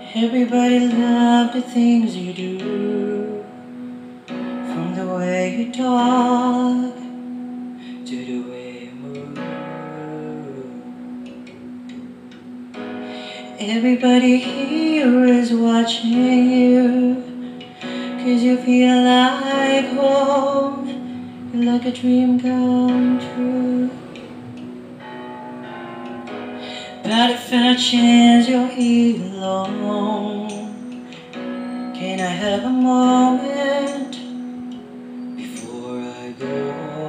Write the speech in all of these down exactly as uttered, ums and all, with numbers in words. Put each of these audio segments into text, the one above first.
Everybody loved the things you do, from the way you talk to the way you move. Everybody here is watching you, 'cause you feel like home, you're like a dream come true. But if in a chance you're here alone, can I have a moment before I go?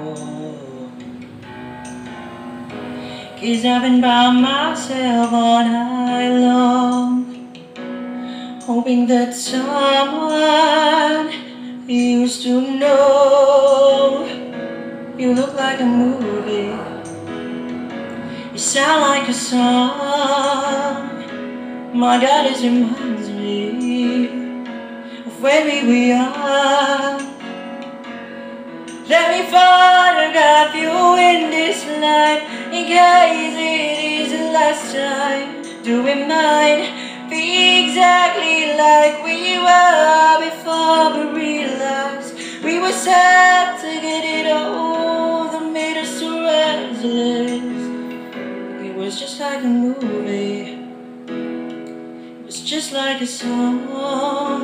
'Cause I've been by myself all night long, hoping that someone used to know. You look like a movie, you sound like a song. My God, it reminds me of when we were young. Let me photograph you in this light, in case it is the last time. Do we mind? Be exactly like we were before we realized we were set to get it all that made us so restless. It was just like a movie, it was just like a song.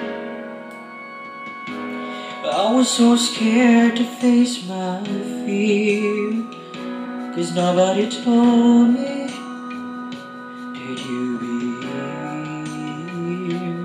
I was so scared to face my fear, 'cause nobody told me that you'd be here.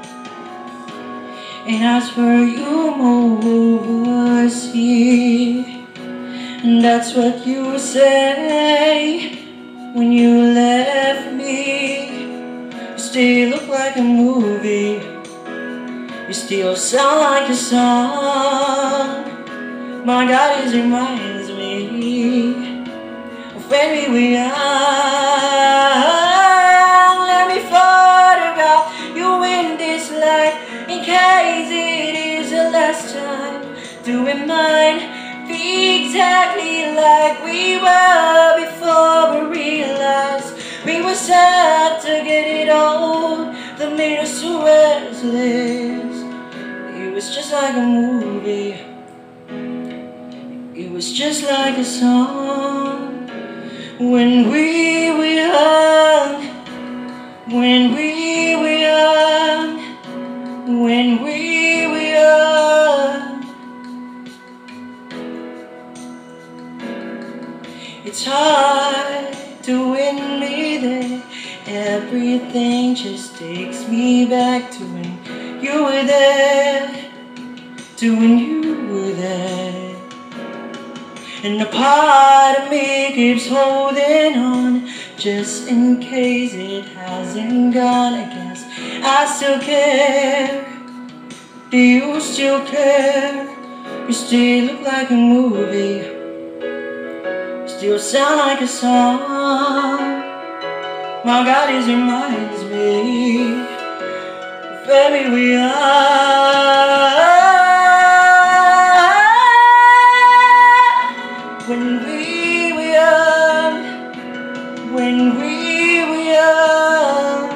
And I swear you was here, and that's what you say when you left me. You still look like a movie, you still sound like a song. My God, it reminds me of when we were young. Let me photograph you in this light, in case it is the last time. Do we mind? Be exactly like we were before we realized we were set to get it all that made us so restless. It was just like a movie, it was just like a song. When we were young, when we were young, when we were young. It's hard to win me there. Everything just takes me back to when you were there, to when you were there. And a part of me keeps holding on, just in case it hasn't gone. I guess I still care. Do you still care? You still look like a movie, you still sound like a song. My God, it reminds me of when we were young. When we were young, when we were young.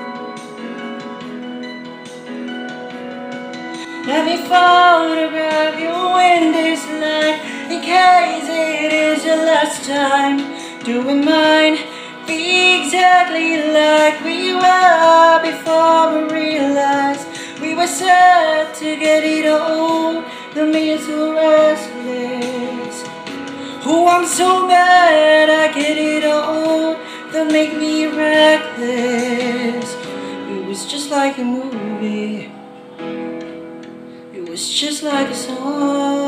Let me photograph you in this light, in case it is your last time. Do we mind? Be exactly like we were before we realized we were set to get it all that made us so restless. Oh, I'm so bad I get it all that make me reckless. It was just like a movie, it was just like a song.